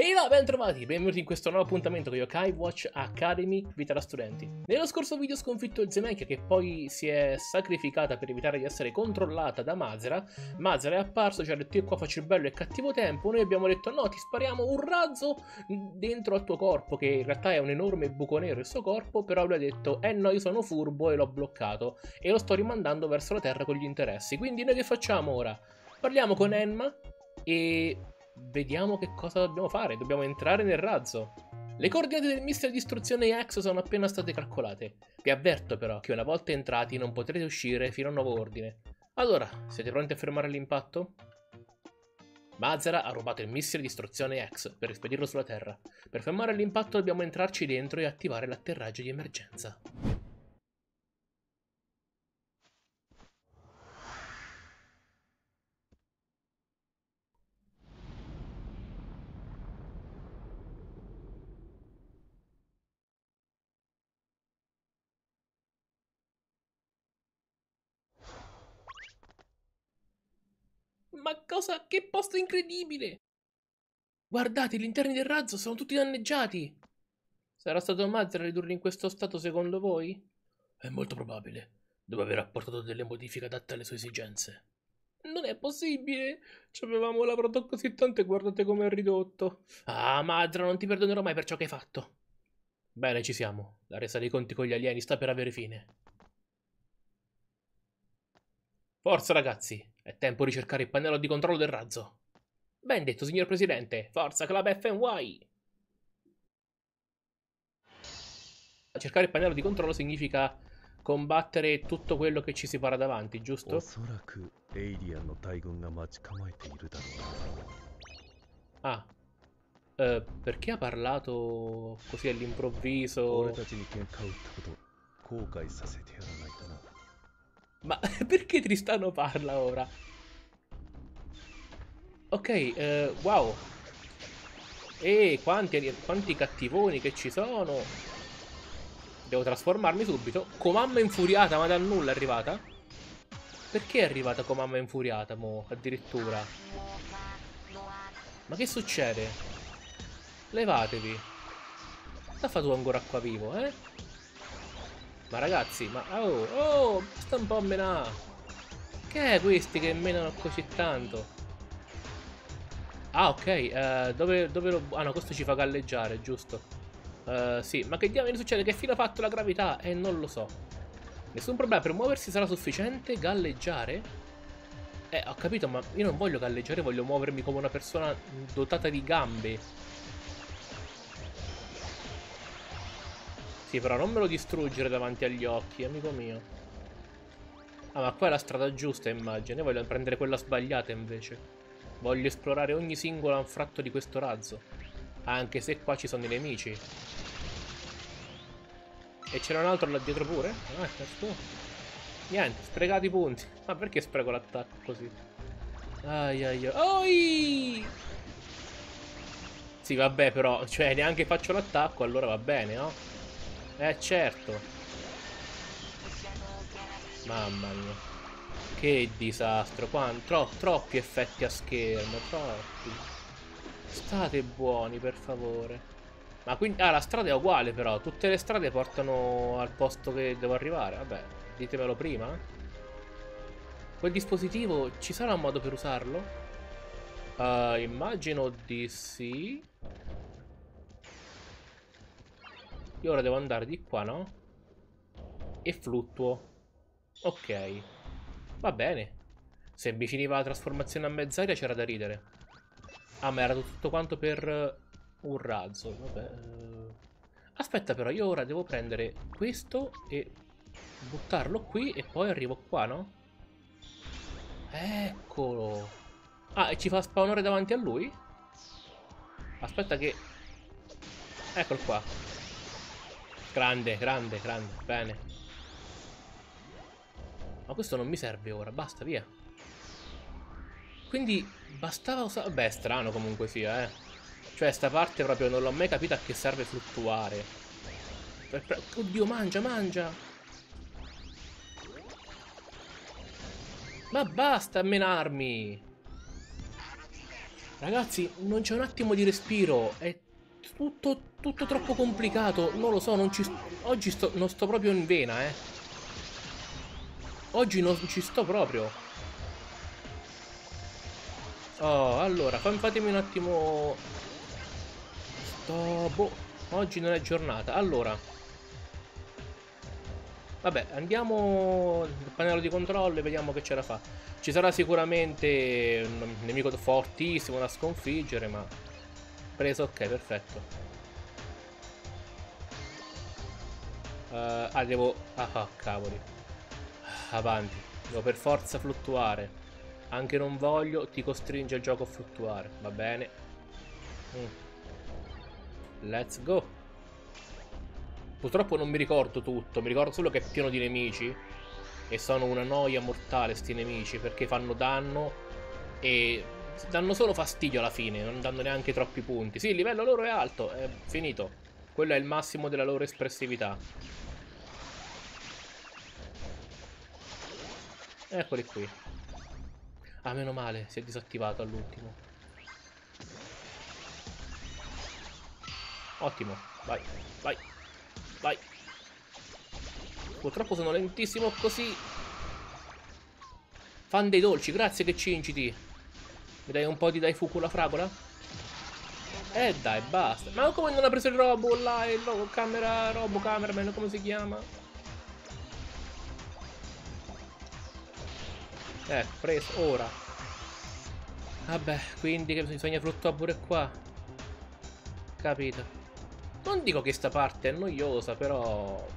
E là, ben trovati, benvenuti in questo nuovo appuntamento con Yokai Watch Academy Vita da Studenti. Nello scorso video ho sconfitto Zemeckia, che poi si è sacrificata per evitare di essere controllata da Mazera. Mazera è apparso, ci ha detto io qua faccio il bello e cattivo tempo. Noi abbiamo detto no, ti spariamo un razzo dentro al tuo corpo, che in realtà è un enorme buco nero il suo corpo. Però lui ha detto no, io sono furbo e l'ho bloccato e lo sto rimandando verso la terra con gli interessi. Quindi noi che facciamo ora? Parliamo con Enma e vediamo che cosa dobbiamo fare. Dobbiamo entrare nel razzo. Le coordinate del missile di distruzione X sono appena state calcolate. Vi avverto però che una volta entrati non potrete uscire fino a nuovo ordine. Allora, siete pronti a fermare l'impatto? Mazera ha rubato il missile di distruzione X per rispedirlo sulla Terra. Per fermare l'impatto dobbiamo entrarci dentro e attivare l'atterraggio di emergenza. Ma cosa? Che posto incredibile! Guardate, gli interni del razzo sono tutti danneggiati! Sarà stato Mazera a ridurli in questo stato secondo voi? È molto probabile. Deve aver apportato delle modifiche adatte alle sue esigenze. Non è possibile! Ci avevamo lavorato così tanto e guardate come è ridotto. Ah, Mazera, non ti perdonerò mai per ciò che hai fatto. Bene, ci siamo. La resa dei conti con gli alieni sta per avere fine. Forza, ragazzi! È tempo di cercare il pannello di controllo del razzo. Ben detto, signor Presidente! Forza, Club FNY! Cercare il pannello di controllo significa combattere tutto quello che ci si para davanti, giusto? Ah, perché ha parlato così all'improvviso? Ma perché Tristano parla ora? Ok, wow. Quanti cattivoni che ci sono. Devo trasformarmi subito. Comamma infuriata, ma dal nulla è arrivata? Perché è arrivata Comamma infuriata, mo? Addirittura. Ma che succede? Levatevi. Sta fa tu ancora qua vivo, eh? Ma ragazzi, ma... Oh, sta un po' a menà. Che è questi che menano così tanto? Ah, ok, dove lo... Ah no, questo ci fa galleggiare, giusto? Sì, ma che diamine succede? Che fine ha fatto la gravità? Non lo so. Nessun problema, per muoversi sarà sufficiente galleggiare? Ho capito, ma io non voglio galleggiare, voglio muovermi come una persona dotata di gambe. Sì, però non me lo distruggere davanti agli occhi, amico mio. Ah, ma qua è la strada giusta, immagino. Io voglio prendere quella sbagliata, invece. Voglio esplorare ogni singolo anfratto di questo razzo. Anche se qua ci sono i nemici. E c'era un altro là dietro pure? Ah, questo. Niente, sprecati i punti. Ma perché spreco l'attacco così? Ai ai ai. Oi! Sì, vabbè, però, cioè, neanche faccio l'attacco, allora va bene, no? Certo. Mamma mia. Che disastro. Troppi effetti a schermo, troppi. State buoni, per favore. Ma quindi... Ah, la strada è uguale, però. Tutte le strade portano al posto che devo arrivare. Vabbè, ditemelo prima. Quel dispositivo, ci sarà un modo per usarlo? Immagino di sì. Io ora devo andare di qua, no? E fluttuo. Ok. Va bene. Se mi finiva la trasformazione a mezz'aria c'era da ridere. Ah, ma era tutto quanto per un razzo. Vabbè. Aspetta però, io ora devo prendere questo e buttarlo qui e poi arrivo qua, no? Eccolo. Ah, e ci fa spawnare davanti a lui? Aspetta che... Eccolo qua. Grande, grande, grande. Bene. Ma questo non mi serve ora. Basta, via. Quindi bastava usare... Beh, è strano comunque sia, eh. Cioè, sta parte proprio non l'ho mai capita a che serve fluttuare. Oddio, mangia, mangia. Ma basta menarmi. Ragazzi, non c'è un attimo di respiro. È tutto troppo complicato. Non lo so, non ci... Oggi non sto proprio in vena, eh. Oggi non ci sto proprio. Oh, allora, fatemi un attimo... Boh, oggi non è giornata. Allora, vabbè, andiamo nel pannello di controllo e vediamo che ce la fa. Ci sarà sicuramente un nemico fortissimo da sconfiggere, ma... Preso, ok, perfetto. Devo... cavoli. Avanti. Devo per forza fluttuare. Anche non voglio, ti costringe il gioco a fluttuare. Va bene. Let's go. Purtroppo non mi ricordo tutto. Mi ricordo solo che è pieno di nemici. E sono una noia mortale sti nemici. Perché fanno danno. E danno solo fastidio alla fine. Non danno neanche troppi punti. Sì, il livello loro è alto. È finito. Quello è il massimo della loro espressività. Eccoli qui. Ah, meno male, si è disattivato all'ultimo. Ottimo, vai, vai, vai. Purtroppo sono lentissimo così. Fan dei dolci, grazie che ci inciti. Mi dai un po' di Daifuku la fragola? Dai, basta. Ma come non ha preso il robo là, il robo cameraman, come si chiama? Preso, ora. Vabbè, quindi che bisogna fluttuare pure qua. Capito. Non dico che sta parte è noiosa, però...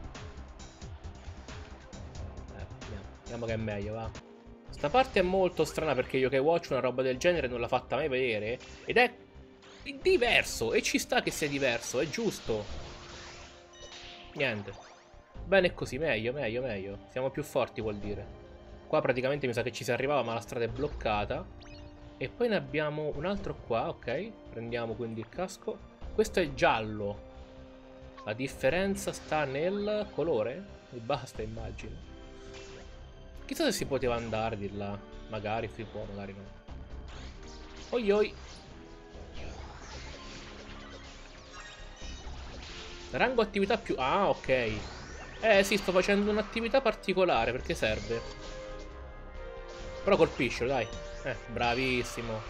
vediamo che è meglio, va. Sta parte è molto strana perché Yokai Watch una roba del genere non l'ha fatta mai vedere. Ed è diverso, e ci sta che sia diverso, è giusto. Niente. Bene così, meglio, meglio, meglio. Siamo più forti, vuol dire. Qua praticamente mi sa che ci si arrivava, ma la strada è bloccata. E poi ne abbiamo un altro qua, ok. Prendiamo quindi il casco. Questo è giallo. La differenza sta nel colore? E basta, immagino. Chissà se si poteva andare di là. Magari si può, magari no. Oi oi. Rango attività più... Ah, ok. Sì, sto facendo un'attività particolare perché serve. Però colpiscilo, dai. Bravissimo.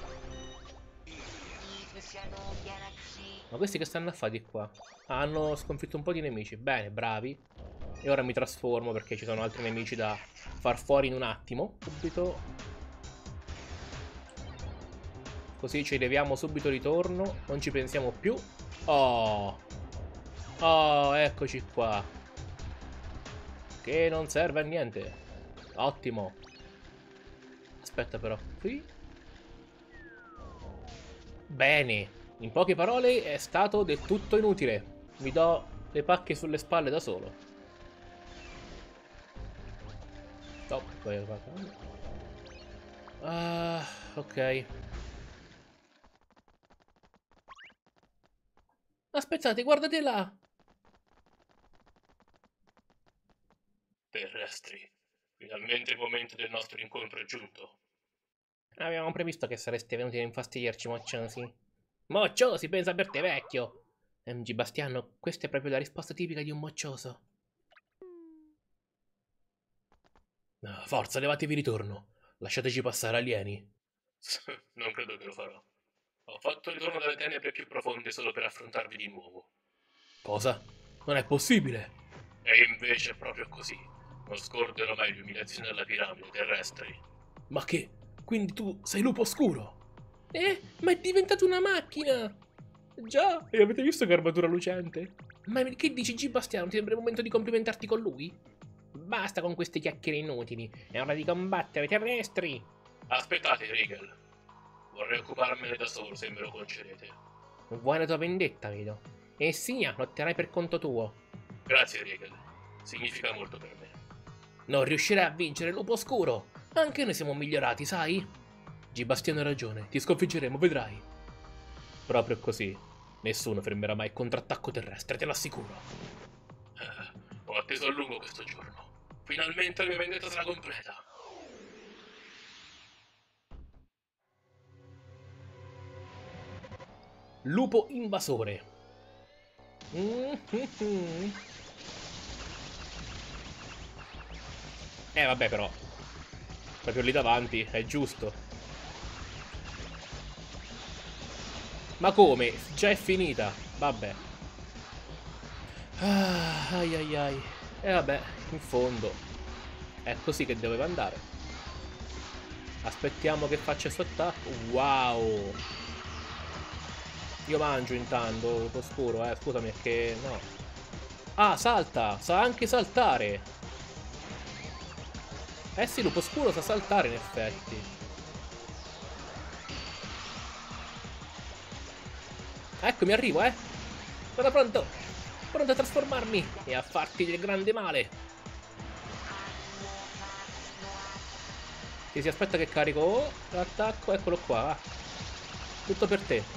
Ma questi che stanno a fare di qua? Ah, hanno sconfitto un po' di nemici. Bene, bravi. E ora mi trasformo perché ci sono altri nemici da far fuori in un attimo. Subito. Così ci leviamo subito ritorno. Non ci pensiamo più. Oh. Oh, eccoci qua. Che non serve a niente. Ottimo. Aspetta però. Qui. Bene. In poche parole è stato del tutto inutile. Mi do le pacche sulle spalle da solo. Stop. Ok. Aspettate, guardate là. Terrestri. Finalmente il momento del nostro incontro è giunto. Avevamo previsto che sareste venuti a infastidirci, mocciosi. Mocciosi, pensa per te, vecchio! MG Bastiano, questa è proprio la risposta tipica di un moccioso. Forza, levatevi ritorno. Lasciateci passare, alieni. Non credo che lo farò. Ho fatto ritorno dalle tenebre più profonde solo per affrontarvi di nuovo. Cosa? Non è possibile! E invece è proprio così. Non scorderò mai l'umiliazione della piramide terrestri. Ma che? Quindi tu sei lupo oscuro? Ma è diventato una macchina! Già, e avete visto che armatura lucente? Ma che dici, G. Bastiano? Ti sembra il momento di complimentarti con lui? Basta con queste chiacchiere inutili. È ora di combattere, terrestri! Aspettate, Regal. Vorrei occuparmene da solo, se me lo concedete. Vuoi la tua vendetta, vedo. E sia, lotterai per conto tuo. Grazie, Regal. Significa molto per me. Non riuscirai a vincere, lupo oscuro! Anche noi siamo migliorati, sai? G. Bastiano ha ragione, ti sconfiggeremo, vedrai. Proprio così. Nessuno fermerà mai il contrattacco terrestre, te l'assicuro. Ho atteso a lungo questo giorno. Finalmente la mia vendetta sarà completa. Lupo invasore. Vabbè però. Proprio lì davanti, è giusto. Ma come? Già è finita. Vabbè. Ai ai ai. E vabbè, in fondo. È così che doveva andare. Aspettiamo che faccia il suo attacco. Wow. Io mangio intanto, lupo scuro, scusami, è che no. Ah, salta! Sa anche saltare! Eh sì, lupo scuro sa saltare in effetti. Eccomi, arrivo, eh! Sono pronto! Pronto a trasformarmi e a farti del grande male! Sì, si aspetta che carico l'attacco, eccolo qua, va. Tutto per te.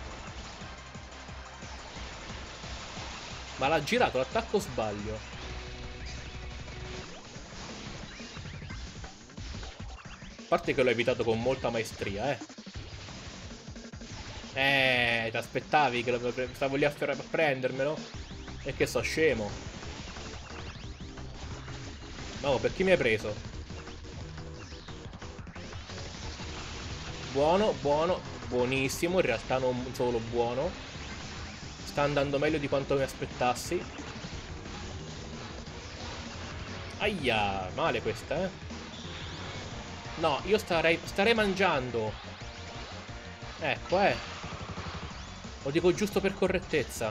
Ma l'ha girato l'attacco o sbaglio? A parte che l'ho evitato con molta maestria, ti aspettavi che stavo lì a prendermelo? E che so, scemo. No, per chi mi hai preso? Buono, buono, buonissimo. In realtà non solo buono. Sta andando meglio di quanto mi aspettassi. Aia, male questa, No, io starei mangiando. Ecco, Lo dico giusto per correttezza.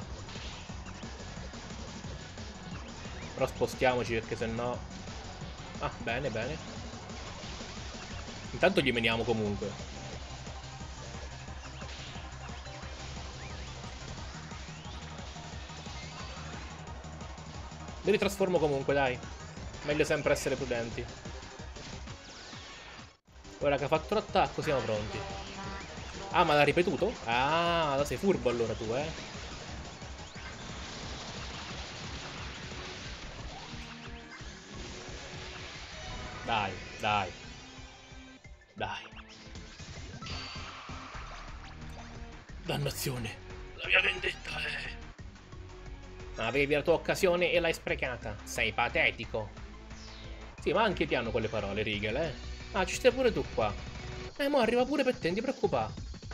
Però spostiamoci perché sennò... Ah, bene, bene. Intanto gli meniamo comunque. Mi ritrasformo comunque, dai. Meglio sempre essere prudenti. Ora che ha fatto l'attacco siamo pronti. Ah, ma l'ha ripetuto? Ah, sei furbo allora tu, Dai, dai. Dai. Dannazione. La mia vendetta è... Avevi la tua occasione e l'hai sprecata. Sei patetico. Sì, ma anche ti hanno quelle parole, Rigel, Ah, ci stai pure tu qua. Mo arriva pure per te, non ti preoccupare.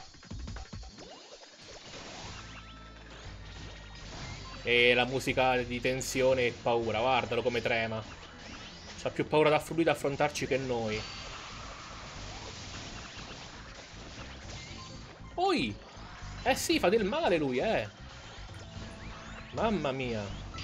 E la musica di tensione e paura, guardalo come trema. C'ha più paura da lui da affrontarci che noi. Poi! Eh sì, fa del male lui, Mamma mia.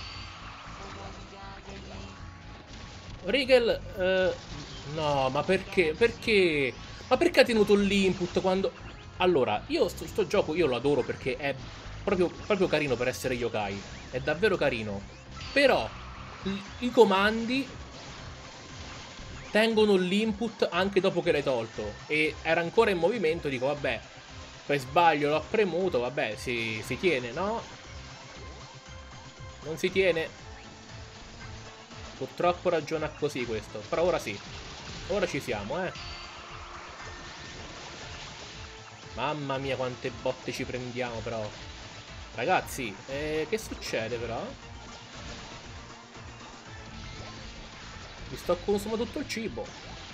Rigel, no, ma perché? Perché? Ma perché ha tenuto l'input quando... Allora, io sto gioco io lo adoro perché è proprio carino per essere yokai. È davvero carino. Però i comandi tengono l'input anche dopo che l'hai tolto. E era ancora in movimento, dico, vabbè, per sbaglio l'ho premuto, vabbè, si tiene, no? Non si tiene. Purtroppo ragiona così questo. Però ora sì. Ora ci siamo, Mamma mia quante botte ci prendiamo però. Ragazzi, che succede però? Mi sto consumando tutto il cibo.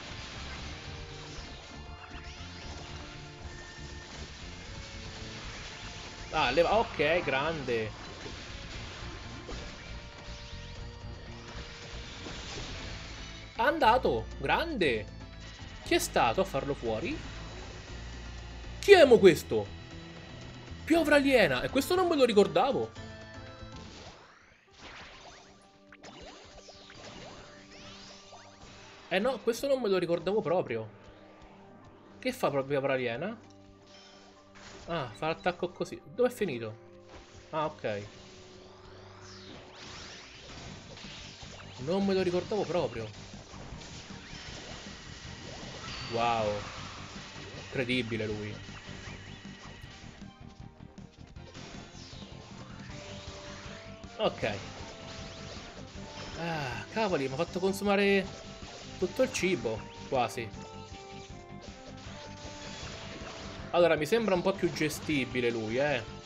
Ah, leva... Ok, grande. È andato, grande. Chi è stato a farlo fuori? Chi è mo questo? Piovra aliena, e questo non me lo ricordavo. Eh no, questo non me lo ricordavo proprio. Che fa proprio Piovra aliena? Ah, fa l'attacco così. Dove è finito? Ah, ok. Non me lo ricordavo proprio. Wow. Incredibile lui. Ok. Ah, cavoli, mi ha fatto consumare tutto il cibo, quasi. Allora, mi sembra un po' più gestibile lui,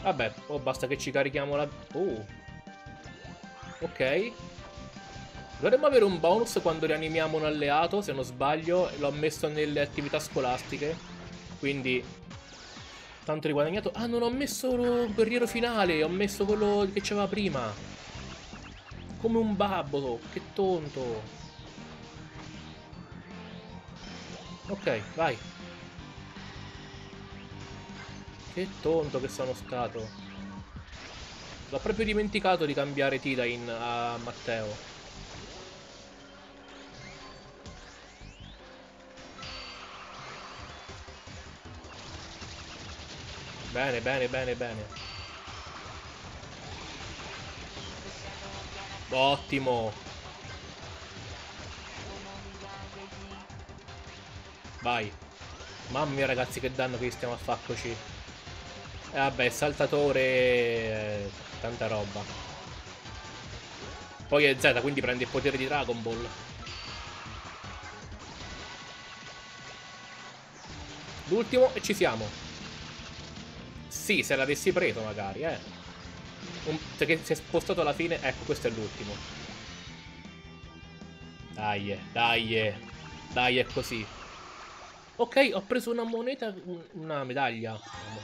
Vabbè, oh, basta che ci carichiamo la... Ok. Dovremmo avere un bonus quando rianimiamo un alleato, se non sbaglio. L'ho messo nelle attività scolastiche. Quindi... tanto riguadagnato. Ah, non ho messo il guerriero finale. Ho messo quello che c'aveva prima. Come un babbo. Che tonto. Ok, vai. Che tonto che sono stato. L'ho proprio dimenticato di cambiare Tidain a Matteo. Bene, bene, bene, bene. Ottimo. Vai. Mamma mia ragazzi, che danno che gli stiamo a faccoci. E vabbè, saltatore... tanta roba. Poi è Z, quindi prende il potere di Dragon Ball. L'ultimo e ci siamo. Sì, se l'avessi preso magari, Perché si è spostato alla fine. Ecco, questo è l'ultimo. Dai, dai. Dai, è così. Ok, ho preso una moneta, una medaglia.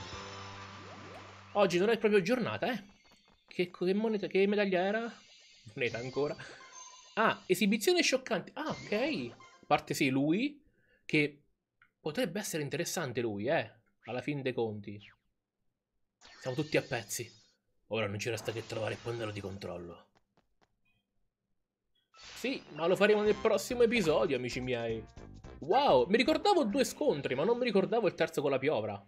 Oggi non è proprio giornata, che moneta, che medaglia era? Moneta ancora. Ah, esibizione scioccante. Ah, ok. A parte sì, lui, che potrebbe essere interessante lui, alla fin dei conti. Siamo tutti a pezzi. Ora non ci resta che trovare il pannello di controllo. Sì, ma lo faremo nel prossimo episodio, amici miei. Wow, mi ricordavo 2 scontri, ma non mi ricordavo il terzo con la piovra.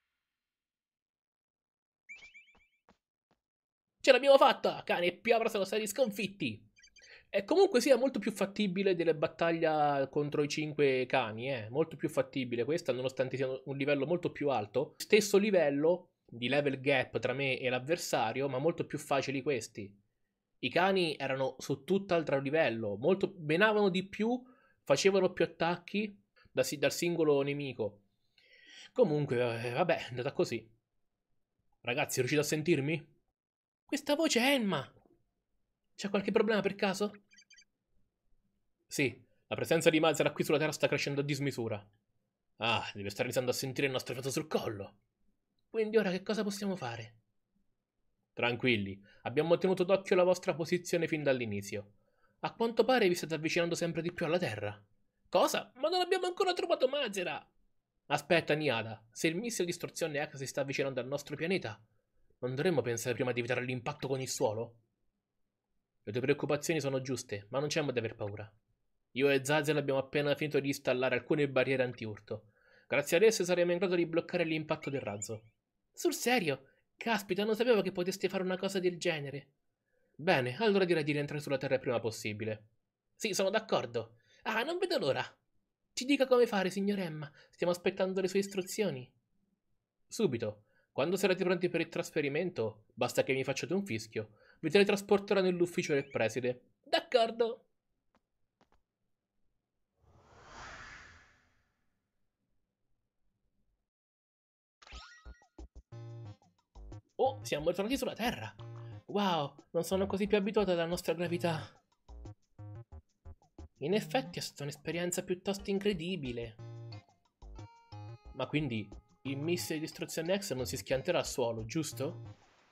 Ce l'abbiamo fatta! Cane e piovra sono stati sconfitti! E comunque sia molto più fattibile delle battaglie contro i 5 cani, molto più fattibile questa, nonostante sia un livello molto più alto. Stesso livello di level gap tra me e l'avversario, ma molto più facili questi. I cani erano su tutt'altro livello, molto menavano di più, facevano più attacchi dal singolo nemico. Comunque, vabbè, è andata così. Ragazzi, riuscite a sentirmi? Questa voce è Emma! C'è qualche problema per caso? Sì, la presenza di Mazara qui sulla Terra sta crescendo a dismisura. Ah, deve stare iniziando a sentire il nostro fiato sul collo. Quindi ora che cosa possiamo fare? Tranquilli, abbiamo tenuto d'occhio la vostra posizione fin dall'inizio. A quanto pare vi state avvicinando sempre di più alla Terra. Cosa? Ma non abbiamo ancora trovato Mazera! Aspetta, Niada, se il missile di distruzione H si sta avvicinando al nostro pianeta, non dovremmo pensare prima di evitare l'impatto con il suolo? Le tue preoccupazioni sono giuste, ma non c'è modo di aver paura. Io e Zazel abbiamo appena finito di installare alcune barriere antiurto. Grazie ad esse saremo in grado di bloccare l'impatto del razzo. Sul serio? Caspita, non sapevo che poteste fare una cosa del genere. Bene, allora direi di rientrare sulla Terra il prima possibile. Sì, sono d'accordo. Ah, non vedo l'ora. Ci dica come fare, signor Emma. Stiamo aspettando le sue istruzioni. Subito. Quando sarete pronti per il trasferimento, basta che mi facciate un fischio. Vi teletrasporterò nell'ufficio del preside. D'accordo. Oh, siamo tornati sulla Terra. Wow, non sono così più abituato alla nostra gravità. In effetti è stata un'esperienza piuttosto incredibile. Ma quindi il missile di distruzione X non si schianterà al suolo, giusto?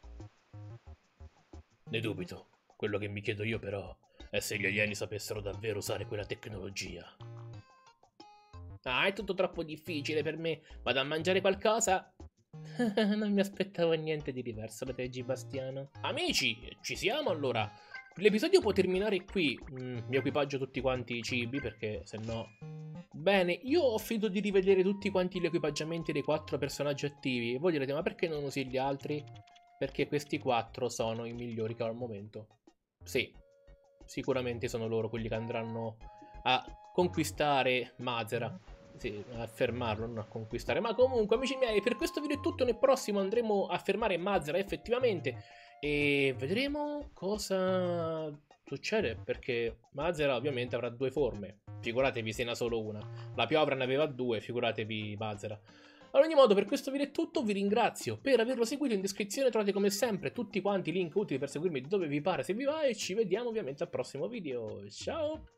Ne dubito. Quello che mi chiedo io però è se gli alieni sapessero davvero usare quella tecnologia. Ah, è tutto troppo difficile per me. Vado a mangiare qualcosa? Non mi aspettavo niente di diverso, Luigi Bastiano. Amici, ci siamo allora. L'episodio può terminare qui. Mi equipaggio tutti quanti i cibi perché se no... Bene, io ho finito di rivedere tutti quanti gli equipaggiamenti dei 4 personaggi attivi. Voi direte, ma perché non usi gli altri? Perché questi 4 sono i migliori che ho al momento. Sì, sicuramente sono loro quelli che andranno a conquistare Mazera. Sì, a fermarlo, non a conquistare. Ma comunque, amici miei, per questo video è tutto. Nel prossimo andremo a fermare Mazera effettivamente. E vedremo cosa succede. Perché Mazera ovviamente avrà 2 forme. Figuratevi se ne ha solo una. La piovra ne aveva 2, figuratevi Mazera. Ad ogni modo, per questo video è tutto, vi ringrazio per averlo seguito. In descrizione trovate come sempre tutti quanti i link utili per seguirmi dove vi pare, se vi va, e ci vediamo ovviamente al prossimo video. Ciao!